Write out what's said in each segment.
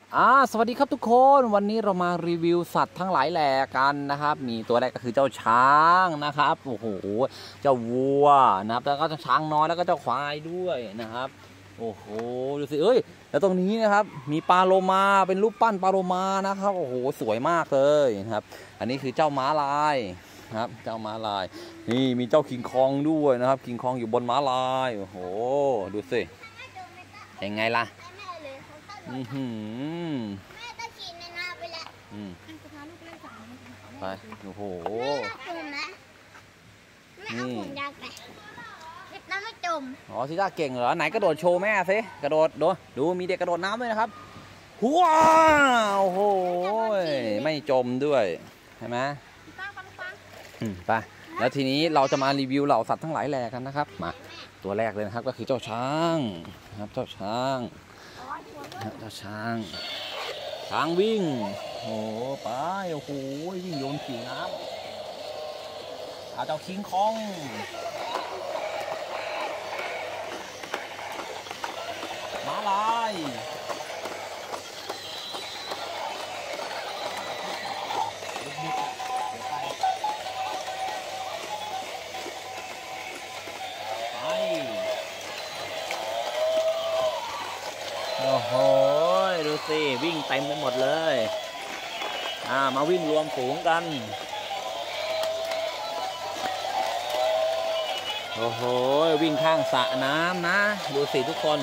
สวัสดีครับทุกคนวันนี้เรามารีวิวสัตว์ทั้งหลายแหล่กันนะครับมีตัวแรกก็คือเจ้าช้างนะครับโอ้โหเจ้าวัวนะครับแล้วก็เจ้าช้างน้อยแล้วก็เจ้าควายด้วยนะครับโอ้โหดูสิแล้วตรงนี้นะครับมีปลาโลมาเป็นรูปปั้นปลาโลมานะครับโอ้โหสวยมากเลยนะครับอันนี้คือเจ้าม้าลายครับเจ้าม้าลายนี่มีเจ้าคิงคองด้วยนะครับคิงคองอยู่บนม้าลายโอ้โหดูสิยังไงล่ะแม่ก็ฉีดในน้ำไปแล้วไปโอ้โหแม่เอาผมยาวไปน้ำไม่จมซิต้าเก่งเหรอไหนกระโดดโชว์แม่สิกระโดดดูมีเด็กกระโดดน้ำด้วยนะครับว้าวโอ้โหไม่จมด้วยใช่ไหมไปแล้วทีนี้เราจะมารีวิวเหล่าสัตว์ทั้งหลายแหล่กันนะครับมาตัวแรกเลยนะครับก็คือเจ้าช้างนะครับเจ้าช้างวิ่งโอ้ไปโอ้โหวิ่งโยนผิวน้ำเจ้าคิงคองม้าลายโอ้โหดูสิวิ่งเต็มไปหมดเลยมาวิ่งรวมฝูงกันโอ้โหวิ่งข้างสระน้ำนะดูสิทุกคน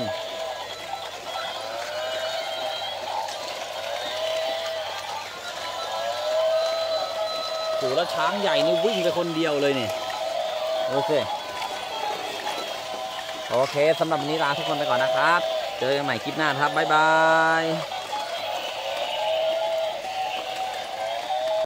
โอ้แล้วช้างใหญ่นี่วิ่งไปคนเดียวเลยนี่โอเคสำหรับวันนี้ลาทุกคนไปก่อนนะครับเจอกันใหม่คลิปหน้าครับบ๊ายบาย